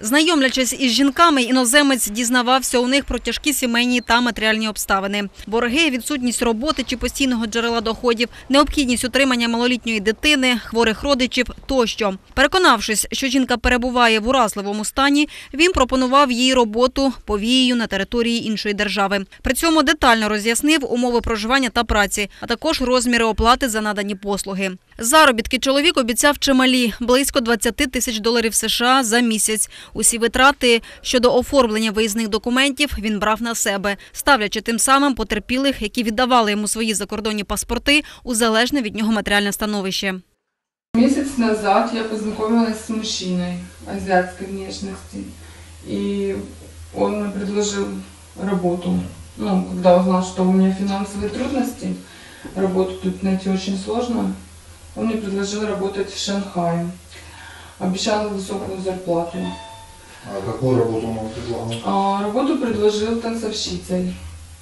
Знайомлячись із жінками, іноземець дізнавався у них про тяжкі сімейні та матеріальні обставини. Борги, відсутність роботи чи постійного джерела доходів, необхідність утримання малолітньої дитини, хворих родичів тощо. Переконавшись, що жінка перебуває в уразливому стані, він пропонував їй роботу повією на території іншої держави. При цьому детально роз'яснив умови проживання та праці, а також розміри оплати за надані послуги. Заробітки чоловік обіцяв чималі – близько $20 000 США за місяць. Усі витрати щодо оформлення виїзних документів він брав на себе, ставлячи тим самим потерпілих, які віддавали йому свої закордонні паспорти, у залежне від нього матеріальне становище. Месяц назад я познакомилась с мужчиной азиатской внешности, и он мне предложил работу. Когда узнал, что у меня финансовые трудности, работу тут найти очень сложно, он мне предложил работать в Шанхае. Обещал высокую зарплату. А какую работу он предлагал? Работу предложил танцовщицей.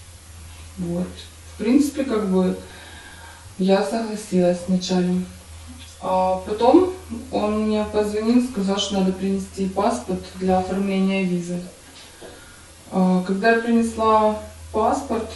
В принципе, я согласилась вначале. А потом он мне позвонил, сказал, что надо принести паспорт для оформления визы. Когда я принесла паспорт,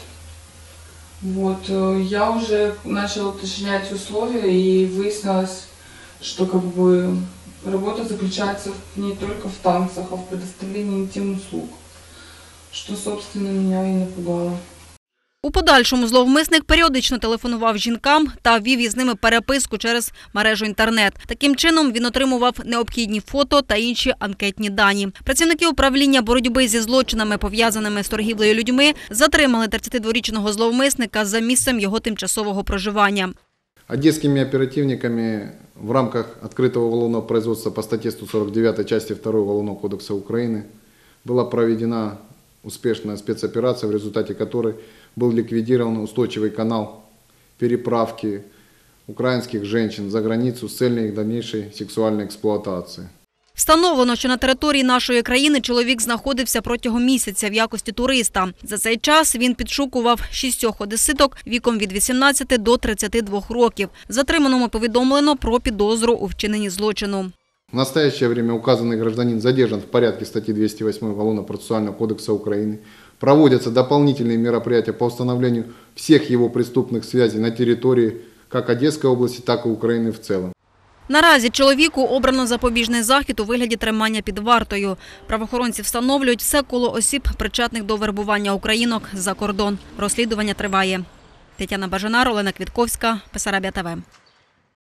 я уже начала уточнять условия, и выяснилось, что работа заключается не только в танцах, а в предоставлении интим-услуг, что, собственно, меня и напугало. У подальшому зловмисник періодично телефонував жінкам та вів із ними переписку через мережу інтернет. Таким чином він отримував необхідні фото та інші анкетні дані. Працівники управління боротьби зі злочинами, пов'язаними з торгівлею людьми, затримали 32-річного зловмисника за місцем його тимчасового проживання. Одесскими оперативниками в рамках открытого уголовного производства по статье 149 части 2 Уголовного кодекса Украины была проведена успешная спецоперация, в результате которой был ликвидирован устойчивый канал переправки украинских женщин за границу с целью их дальнейшей сексуальной эксплуатации. Встановлено, що на території нашої країни чоловік знаходився протягом місяця в якості туриста. За цей час він підшукував 6 одеситок віком від 18 до 32 років. Затриманому повідомлено про підозру у вчиненні злочину. В настоящее время указанный гражданин задержан в порядке статьи 208 Уголовно-процессуального кодекса Украины. Проводятся дополнительные мероприятия по установлению всех его преступных связей на территории как Одесской области, так и Украины в целом. Наразі чоловіку обрано запобіжний захід у вигляді тримання під вартою. Правоохоронці встановлюють все коло осіб, причетних до вербування українок за кордон. Розслідування триває. Тетяна Бажанар, Олена Квітковська, Бесарабія ТВ.